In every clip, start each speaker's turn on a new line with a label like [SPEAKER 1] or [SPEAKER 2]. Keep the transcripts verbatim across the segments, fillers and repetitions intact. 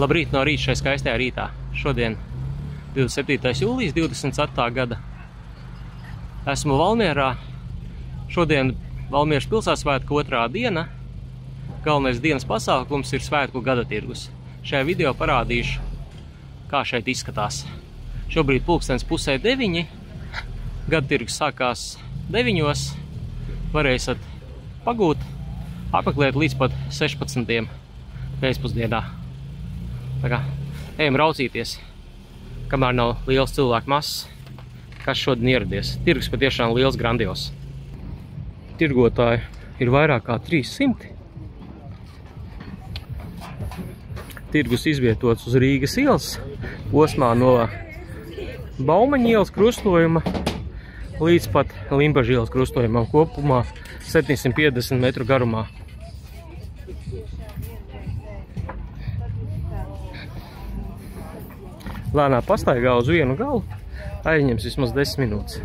[SPEAKER 1] Labrīt no rīta šai skaistajā rītā. Šodien divdesmit septītais jūlijas divdesmit ceturtā gada. Esmu Valmierā. Šodien Valmieras pilsētsvētku otrā diena. Galvenais dienas pasākums ir svētku gada tirgus. Šajā video parādīšu, kā šeit izskatās. Šobrīd pulkstens pusē deviņi. Gada tirgus sākās deviņos. Varēsiet pagūt, apmeklēt līdz pat sešpadsmitiem pēcpusdienā. Tā kā ejam raucīties, kamēr nav liels cilvēku masas, kas šodien ieradies. Tirgus patiešām liels, grandios. Tirgotāji ir vairāk kā trīs simti. Tirgus izvietots uz Rīgas ielas, posmā no Baumaņa ielas krustojuma līdz pat Limbaža ielas krustojumam, kopumā septiņsimt piecdesmit metru garumā. Lēnā pastaigā uz vienu galu aizņems vismaz desmit minūtes.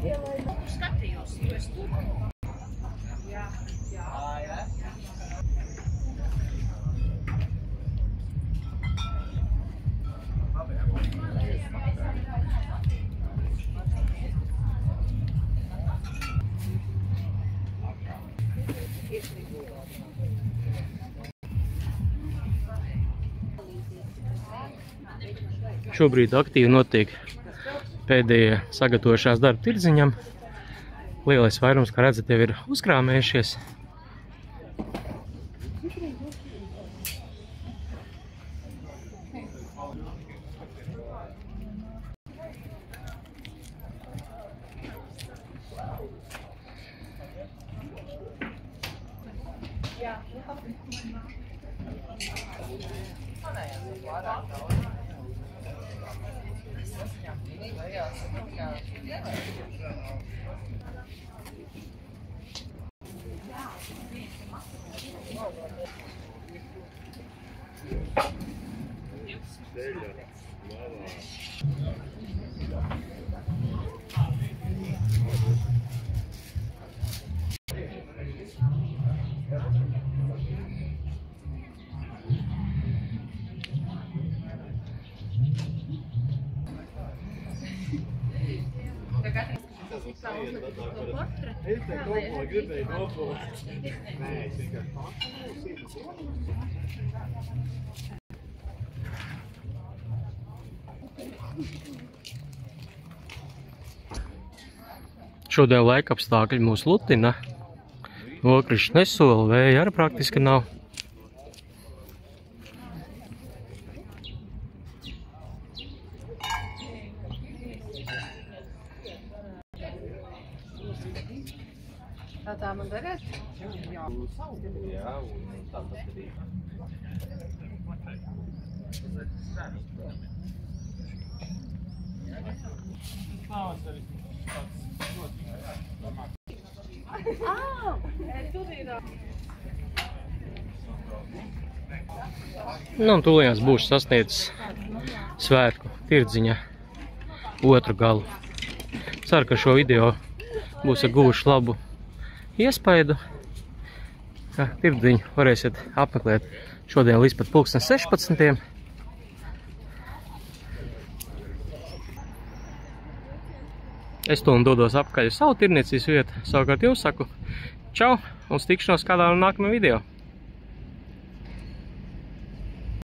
[SPEAKER 1] Šobrīd aktīvi notiek pēdējie sagatavojušās darba tirdziņam. Lielais vairums, kā redzat, jau ir uzkrāmējušies. Šodien laika apstākļi mūs lutina. Nokrišs nesola, vēja arī praktiski nav.
[SPEAKER 2] Tā tā man derēt? Jā. Jā, un tāpat arī.
[SPEAKER 1] Nu, un tūlījās būšu sasniedzis svētku tirdziņa otru galu. Ceru, ka šo video būs ar guvuši labu iespaidu. Tirdziņu varēsiet apmeklēt šodien līdz pat pulksten sešpadsmitiem. Es to un dodos apkaļ uz savu tirniecības vietu. Savukārt jums saku čau un tikšanos kādā no nākamajā video.